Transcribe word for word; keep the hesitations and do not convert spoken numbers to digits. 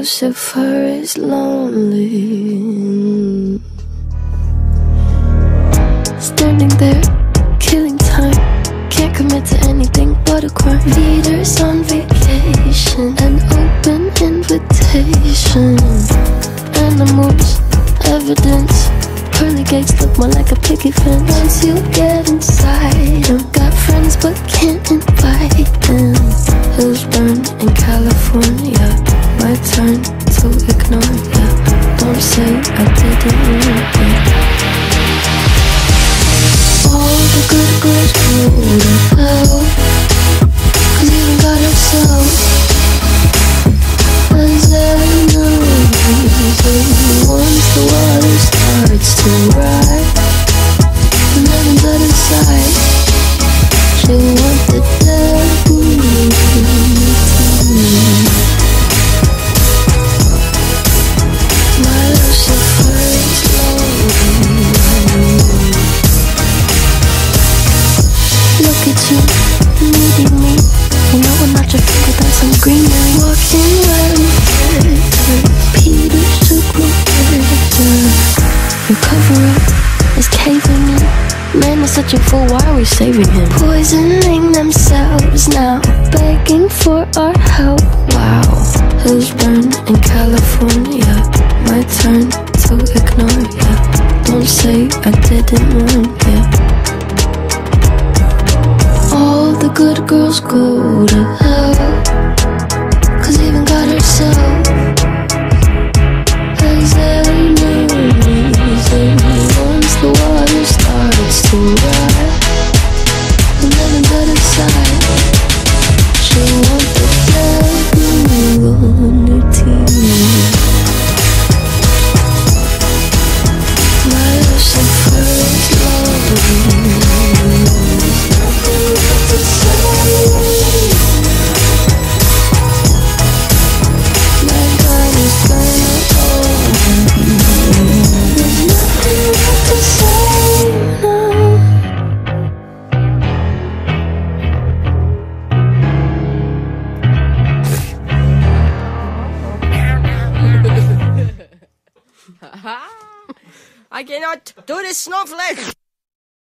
Lucifer is lonely, standing there, killing time. Can't commit to anything but a crime. Leaders on vacation, an open invitation. Animals, evidence. Pearly Gates look more like a picket fence. Once you get inside them, got friends but can't invite them. Hills burn in California, my turn to ignore ya. Don't say I didn't want it. All the good girls go to hell, 'cause even God himself has enemies. Once the water starts to rise, and heaven's out inside, she'll want the devil. My Lucifer is lonely. Look at you, needing me. You know I'm not your finger, that's some greenery. Walking wearing fetters, Peter took my fetters. Your cover-up is caving in. Man is such a fool, why are we saving him? Poisoning themselves now, begging for our help. Wow, hills burn in California, my turn to ignore ya. Don't say I didn't warn ya. All the good girls go to hell, 'cause even God herself has enemies. And once the water starts to rise, and then dead inside, she'll want the devil on her team. My Lucifer is lonely. I cannot do this snowflake!